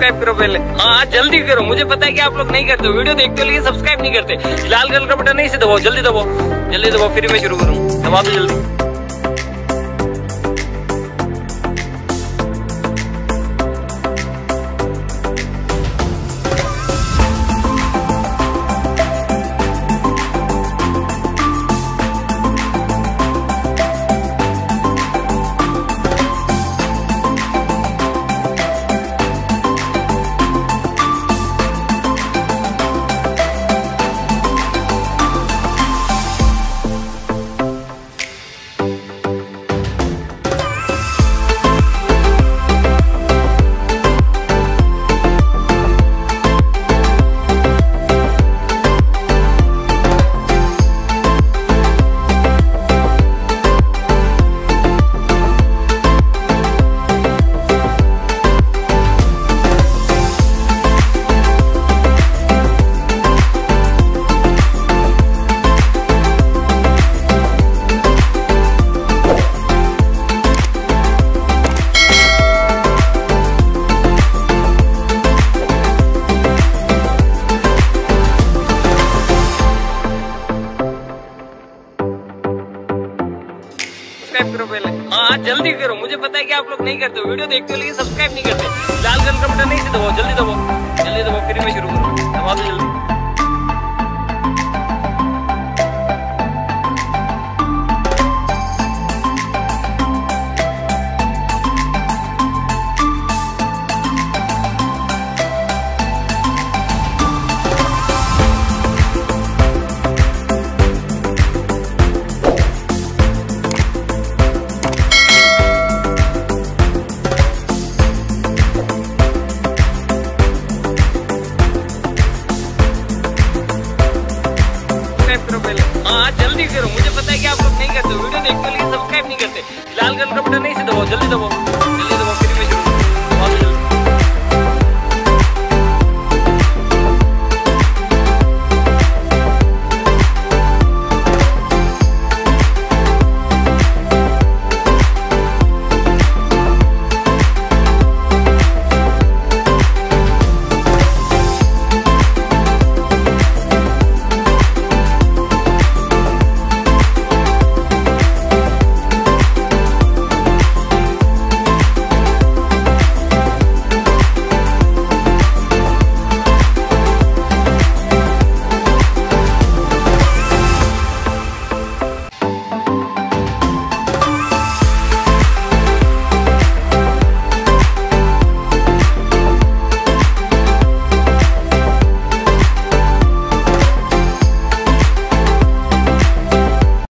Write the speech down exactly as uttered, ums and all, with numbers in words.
Subscribe करो पहले। हाँ जल्दी करो, मुझे पता है कि आप लोग नहीं करते, वीडियो देखते हो लेकिन सब्सक्राइब नहीं करते। लाल कलर का बटन नहीं से दबाओ, जल्दी दबाओ, जल्दी दबाओ, फिर मैं शुरू करूँ, दबा दो जल्दी। सब्सक्राइब करो पहले। हाँ जल्दी करो, मुझे पता है कि आप लोग नहीं करते, वीडियो देखते हो लेकिन सब्सक्राइब नहीं करते। लाल कलर का बटन नहीं से दबाओ, जल्दी दबाओ, जल्दी दबाओ, फिर मैं शुरू करूँ, दबा दो जल्दी। हाँ जल्दी करो, मुझे पता है कि आप लोग नहीं करते, वीडियो देखते हो लेकिन सब्सक्राइब नहीं करते। लाल कलर का बटन नहीं से दबाओ, जल्दी दबाओ।